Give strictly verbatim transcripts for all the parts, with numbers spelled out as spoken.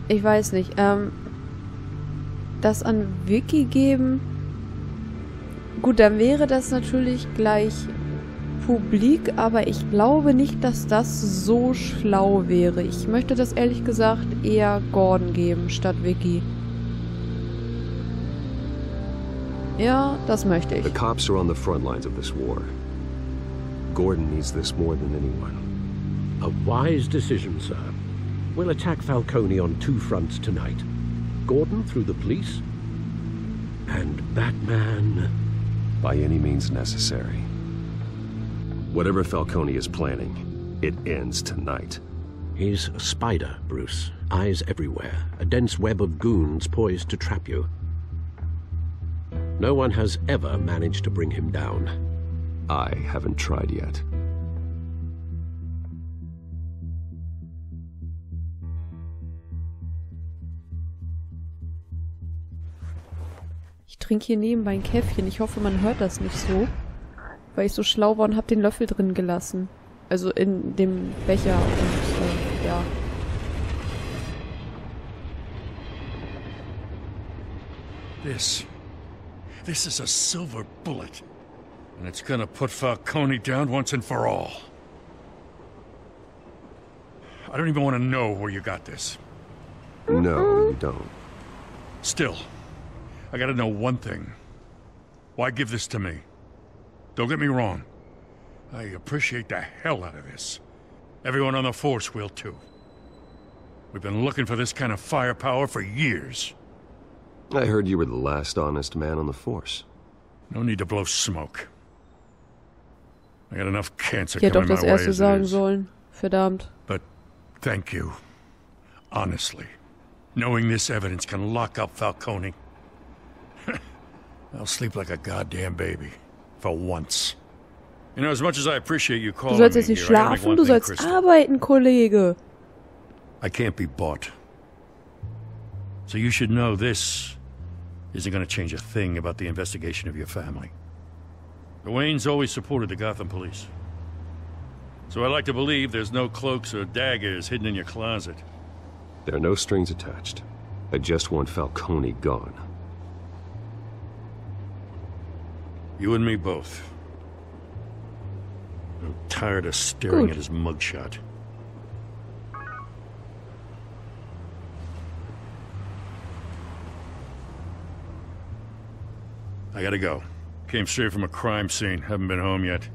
Ich weiß nicht. Ähm, das an Vicky geben... Gut, dann wäre das natürlich gleich publik, aber ich glaube nicht, dass das so schlau wäre. Ich möchte das ehrlich gesagt eher Gordon geben, statt Vicky. Ja, das möchte ich. The cops are on the front lines of this war. Gordon needs this more than anyone. A wise decision, sir. We'll attack Falcone on two fronts tonight. Gordon through the police, and Batman... by any means necessary. Whatever Falcone is planning, it ends tonight. He's a spider, Bruce. Eyes everywhere. A dense web of goons poised to trap you. No one has ever managed to bring him down. I haven't tried yet. Ich trinke hier nebenbei ein Käffchen. Ich hoffe, man hört das nicht so. Weil ich so schlau war und habe den Löffel drin gelassen. Also in dem Becher und äh, ja. This. This is a silver bullet. And it's gonna put Falcone down once and for all. I don't even want to know where you got this. No, you don't. Still, I gotta know one thing. Why give this to me? Don't get me wrong. I appreciate the hell out of this. Everyone on the force will too. We've been looking for this kind of firepower for years. I heard you were the last honest man on the force. No need to blow smoke. I got enough cancer Ich hätte auch coming das my way erste as it sagen is. sollen. Verdammt. But thank you. Honestly. Knowing this evidence can lock up Falcone. I'll sleep like a goddamn baby. For once. You know, as much as I appreciate you Du calling sollst me jetzt nicht here, I gotta make schlafen, one du thing sollst crystal. arbeiten, Kollege. I can't be bought. So you should know this isn't going to change a thing about the investigation of your family. The Waynes always supported the Gotham police. So I like to believe there's no cloaks or daggers hidden in your closet. There are no strings attached. I just want Falcone gone. You and me both. I'm tired of staring Gut. at his mugshot. I gotta go. Came straight from a crime scene. Haven't been home yet.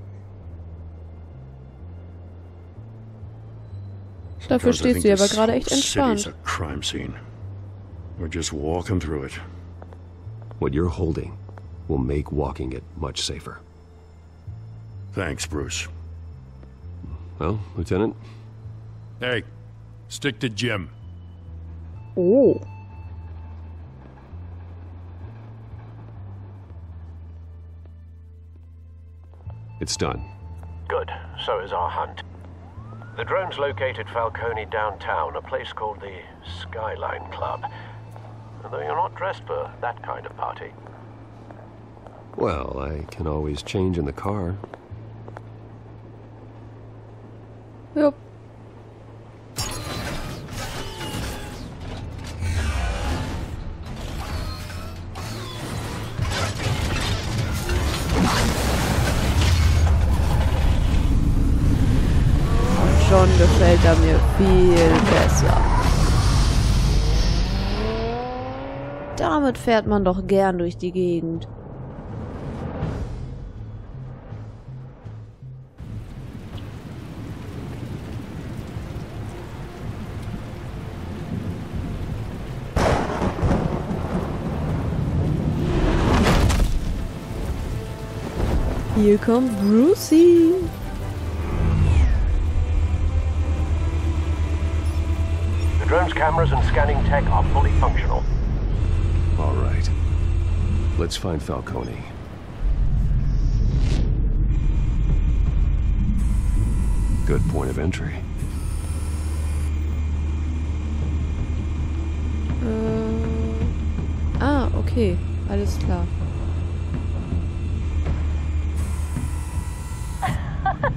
Dafür Sometimes I stehst think du aber this gerade whole echt city's entspannt. a crime scene. We're just walking through it. What you're holding will make walking it much safer. Thanks, Bruce. Well, Lieutenant? Hey, stick to Jim. Oh. It's done. Good. So is our hunt. The drones located Falcone downtown, a place called the Skyline Club. Although you're not dressed for that kind of party. Well, I can always change in the car. Jupp. Schon gefällt er mir viel besser. Damit fährt man doch gern durch die Gegend. Hier kommt Brucey. The drone's cameras and scanning tech are fully functional. All right. Let's find Falcone. Good point of entry. Äh, ah, okay. Alles klar.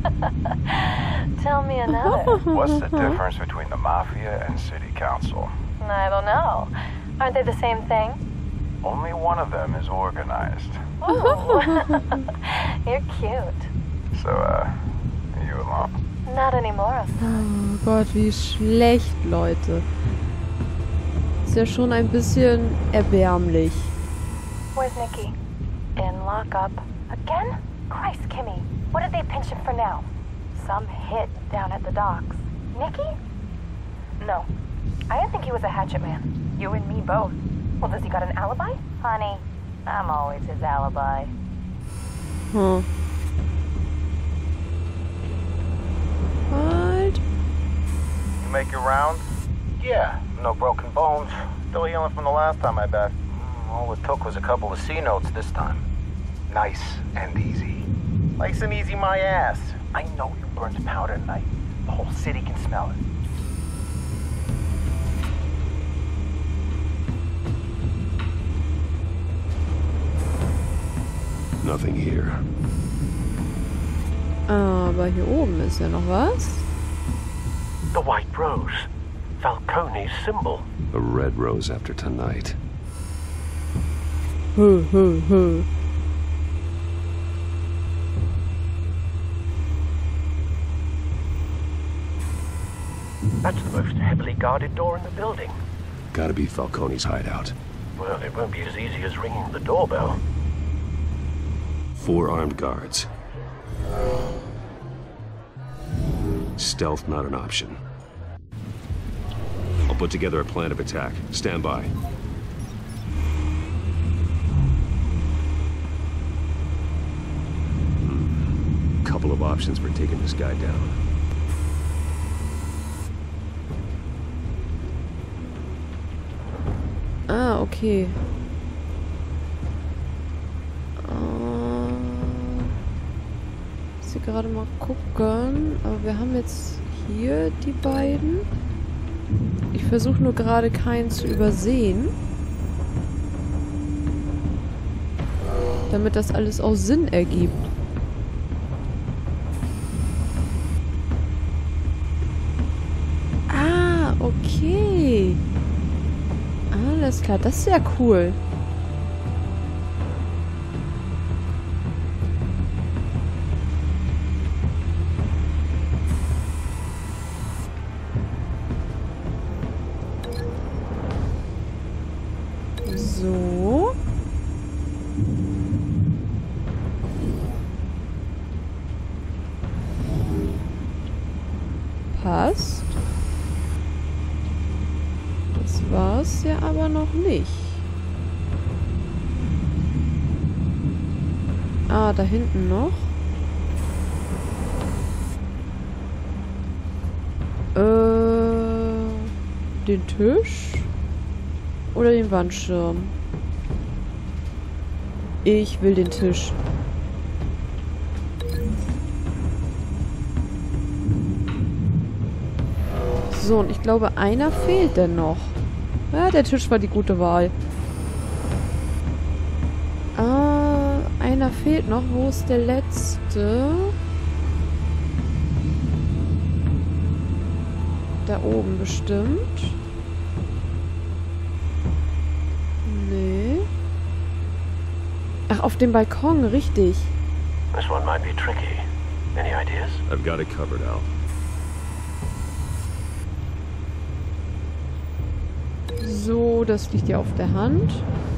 Tell me another. What's the difference between the Mafia and City Council? I don't know. Aren't they the same thing? Only one of them is organized. Ooh. You're cute. So, uh, are you alone? Not anymore. Oh Gott, wie schlecht, Leute. Ist ja schon ein bisschen erbärmlich. Where's Nikki? In lockup. Again? Christ, Kimmy. What did they pinch him for now? Some hit down at the docks. Nikki? No. I didn't think he was a hatchet man. You and me both. Well, does he got an alibi? Honey, I'm always his alibi. Hm. Halt. You make your rounds? Yeah, no broken bones. Still healing from the last time I backed. All it took was a couple of C notes this time. Nice and easy. Nice and easy my ass. I know you burned powder tonight. The whole city can smell it. Nothing here. Aber hier oben ist ja noch was. The White Rose. Falcone's symbol. A red rose after tonight. Hö, hö, hö. That's the most heavily guarded door in the building. Gotta be Falcone's hideout. Well, it won't be as easy as ringing the doorbell. Four armed guards. Stealth not an option. I'll put together a plan of attack. Stand by. Hmm. Couple of options for taking this guy down. Ah, okay. Ich muss hier gerade mal gucken. Aber wir haben jetzt hier die beiden. Ich versuche nur gerade keinen zu übersehen. Damit das alles auch Sinn ergibt. Ah, okay. Alles klar, das ist ja cool. So. Passt. Das war's ja aber noch nicht. Ah, da hinten noch. Äh, den Tisch? Oder den Wandschirm? Ich will den Tisch. So, und ich glaube, einer fehlt denn noch. Ja, der Tisch war die gute Wahl. Ah, einer fehlt noch. Wo ist der letzte? Da oben bestimmt. Nee. Ach, auf dem Balkon, richtig. This one might be tricky. Any ideas? I've got it covered, Al. So, das liegt ja auf der Hand.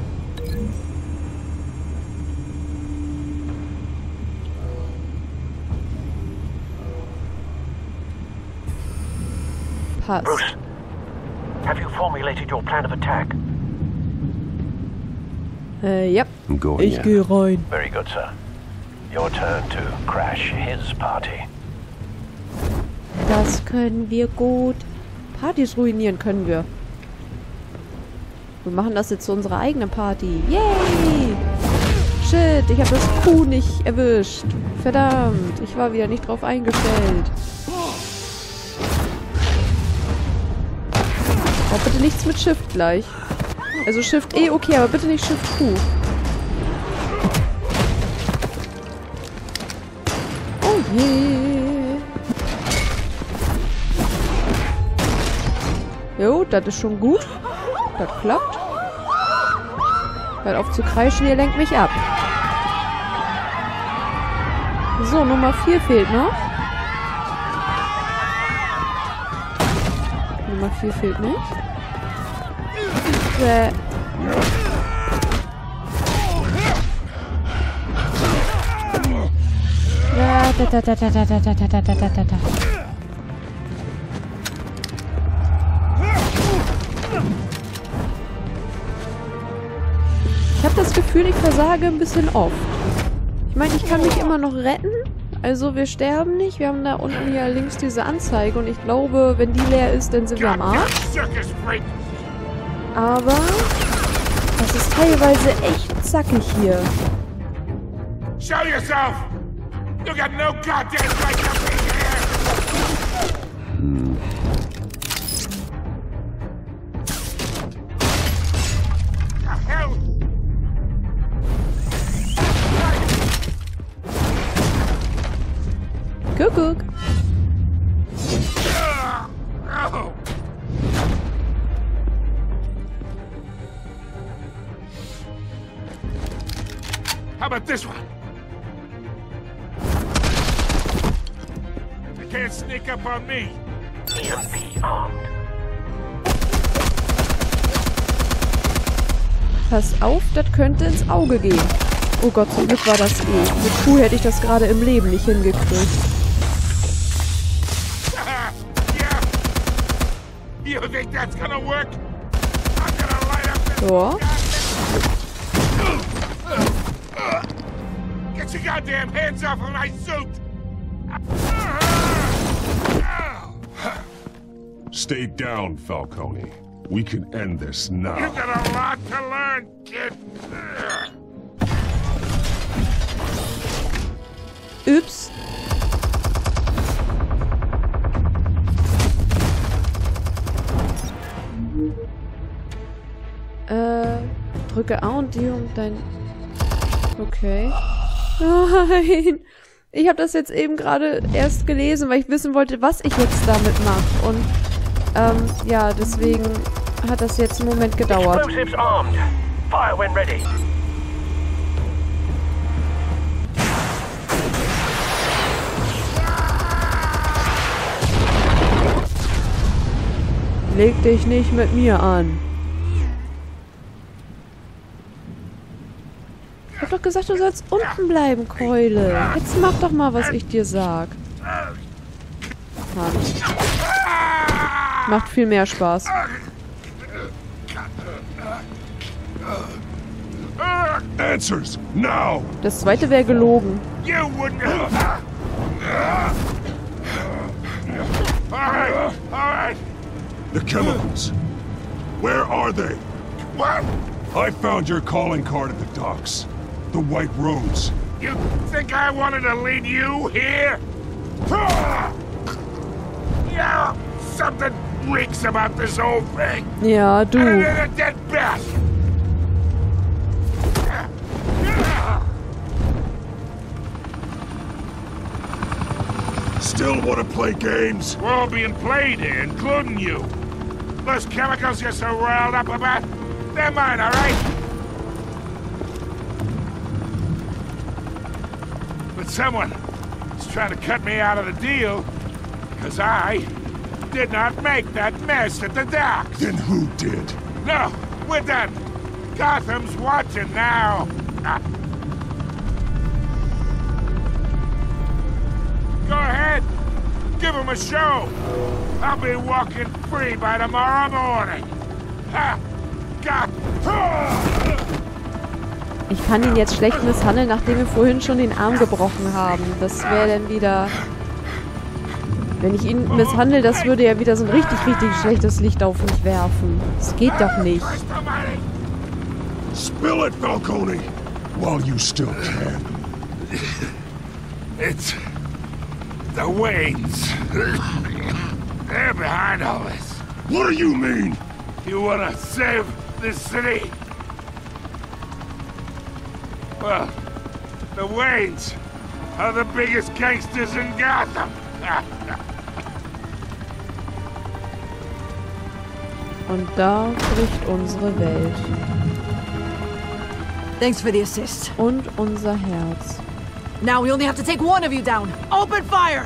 Passt. Bruce, have you formulated your plan of attack? Äh, ja. I'm going Ich in. gehe rein. Very good, sir. Your turn to crash his party. Das können wir gut. Partys ruinieren können wir. Wir machen das jetzt zu unserer eigenen Party. Yay! Shit, ich habe das Kuh nicht erwischt. Verdammt, ich war wieder nicht drauf eingestellt. Oh, bitte nichts mit Shift gleich. Also Shift E, okay, aber bitte nicht Shift Q. Oh je. Jo, das ist schon gut. Das klappt. Hört auf zu kreischen, ihr lenkt mich ab. So, Nummer vier fehlt noch. Nummer vier fehlt nicht. Äh. Da, da, da, da, da, da, da, da, da, da, da, da. Ich habe das Gefühl, ich versage ein bisschen oft. Ich meine, ich kann mich immer noch retten. Also wir sterben nicht. Wir haben da unten hier links diese Anzeige. Und ich glaube, wenn die leer ist, dann sind wir am Arsch. Aber das ist teilweise echt zackig hier. Show yourself! You got no goddamn right to be here! The hell? Kuckuck. Oh. How about this one? They can't sneak up on me. E M P armed. Pass auf, das könnte ins Auge gehen. Oh Gott, zum Glück war das eh. Mit Kuh hätte ich das gerade im Leben nicht hingekriegt. You think that's gonna work? I'm gonna light up this. So. Get your goddamn hands off of my suit! Stay down, Falcone. We can end this now. You got a lot to learn, kid. Ups. Äh, drücke A und D um dein... Okay. Nein. Ich habe das jetzt eben gerade erst gelesen, weil ich wissen wollte, was ich jetzt damit mache. Und, ähm, ja, deswegen hat das jetzt einen Moment gedauert. Explosives armed. Fire when ready. Leg dich nicht mit mir an. Ich hab doch gesagt, du sollst unten bleiben, Keule. Jetzt mach doch mal, was ich dir sag. Mann. Macht viel mehr Spaß. Answers, now! Das zweite wäre gelogen. You wouldn't have... All right, all right. The chemicals. Where are they? What? I found your calling card at the docks. The White Rose. You think I wanted to lead you here? Yeah, something reeks about this whole thing. Ja, And du. then a dead bat. Still want to play games? We're all being played here, including you. Those chemicals you're so riled up about, they're mine, all right? But someone is trying to cut me out of the deal, because I did not make that mess at the docks. Then who did? No, we're done. Gotham's watching now. Ah. Go ahead. Give him a show. I'll be walking free by tomorrow morning. Ha! God. Ich kann ihn jetzt schlecht misshandeln, nachdem wir vorhin schon den Arm gebrochen haben. Das wäre dann wieder... Wenn ich ihn misshandle, das würde ja wieder so ein richtig, richtig schlechtes Licht auf mich werfen. Das geht doch nicht. Spill it, Falcone, while you still can. It's the Waynes. They're behind all this. What do you mean? You wanna save this city? Well, the Waynes are the biggest gangsters in Gotham. Und da bricht unsere Welt. Thanks for the assist. Und unser Herz. Now we only have to take one of you down. Open fire!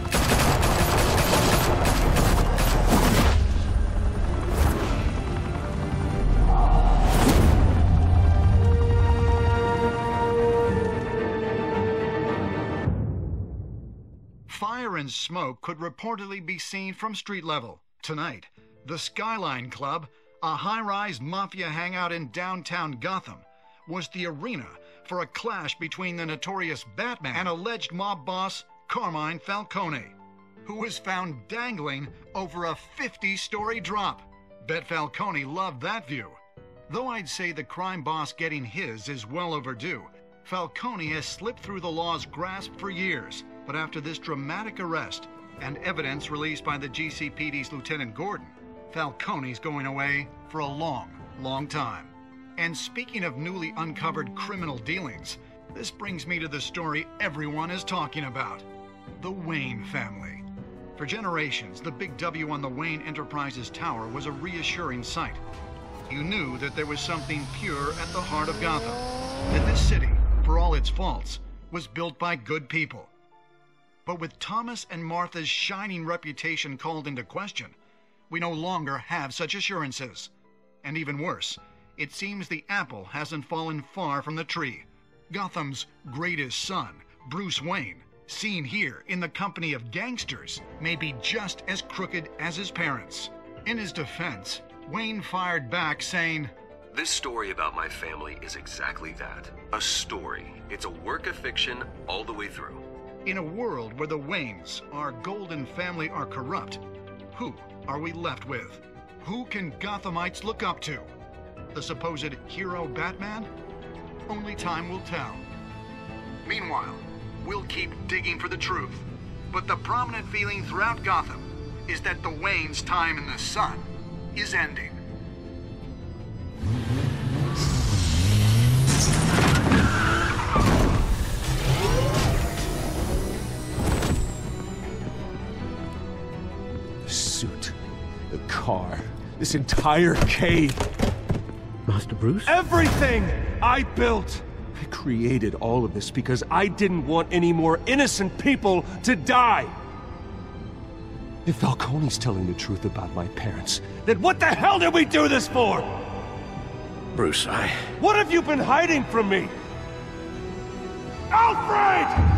Fire and smoke could reportedly be seen from street level. Tonight, the Skyline Club, a high-rise mafia hangout in downtown Gotham, was the arena for a clash between the notorious Batman and alleged mob boss Carmine Falcone, who was found dangling over a fifty-story drop. Bet Falcone loved that view. Though I'd say the crime boss getting his is well overdue, Falcone has slipped through the law's grasp for years. But after this dramatic arrest and evidence released by the G C P D's Lieutenant Gordon, Falcone's going away for a long, long time. And speaking of newly uncovered criminal dealings, this brings me to the story everyone is talking about: the Wayne family. For generations, the big W on the Wayne Enterprises Tower was a reassuring sight. You knew that there was something pure at the heart of Gotham, that this city, for all its faults, was built by good people. But with Thomas and Martha's shining reputation called into question, we no longer have such assurances. And even worse, it seems the apple hasn't fallen far from the tree. Gotham's greatest son, Bruce Wayne, seen here in the company of gangsters, may be just as crooked as his parents. In his defense, Wayne fired back saying, "This story about my family is exactly that. A story. It's a work of fiction all the way through." In a world where the Waynes, our golden family, are corrupt, who are we left with? Who can Gothamites look up to? The supposed hero Batman? Only time will tell. Meanwhile, we'll keep digging for the truth. But the prominent feeling throughout Gotham is that the Waynes' time in the sun is ending. Suit, the car, this entire cave. Master Bruce? Everything I built! I created all of this because I didn't want any more innocent people to die! If Falcone's telling the truth about my parents, then what the hell did we do this for? Bruce, I... What have you been hiding from me? Alfred!